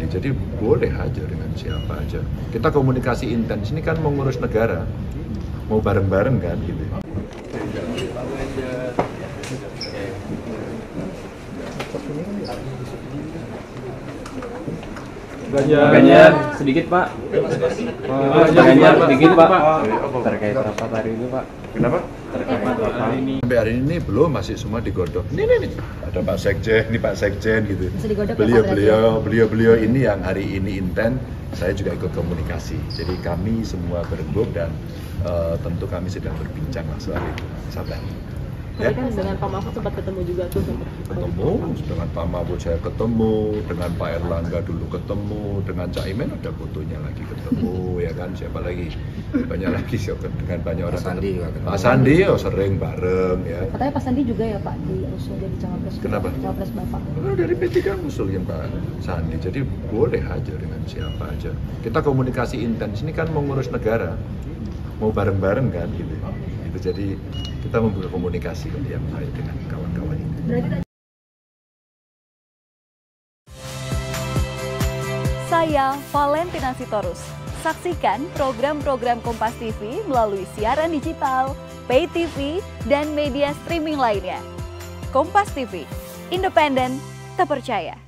sandi, jadi boleh aja dengan siapa aja. Kita komunikasi intens, ini kan mengurus negara, mau bareng-bareng kan gitu. Ganjar sedikit Pak. Ganjar sedikit Pak. Terkait rapat hari ini Pak. Kenapa? Terkait rapat ini. Sampai hari ini belum, masih semua digodok. Nih. Ada Pak Sekjen, ini Pak Sekjen gitu. Beliau ini yang hari ini intent, saya juga ikut komunikasi. Jadi kami semua berembuk dan tentu kami sedang berbincang soal itu. Sabar. Tadi kan dengan Pak Mahfud sempat ketemu juga tuh. Ketemu, dengan Pak Mahfud saya ketemu, dengan Pak Erlangga dulu ketemu, dengan Cak Imin ada fotonya lagi ketemu, ya kan, siapa lagi? Banyak lagi, dengan banyak orang. Pak Sandi sering bareng ya. Katanya Pak Sandi juga ya Pak diusul jadi cawapres. Kenapa? Cawapres Bapak. Dari P3 kan ngusulin Pak Sandi, jadi boleh aja dengan siapa aja. Kita komunikasi intens, ini kan mengurus negara, mau bareng-bareng kan gitu. Jadi kita membuka komunikasi yang baik dengan kawan-kawan ini. Saya Valentina Sitorus. Saksikan program-program Kompas TV melalui siaran digital, pay TV, dan media streaming lainnya. Kompas TV, independen, terpercaya.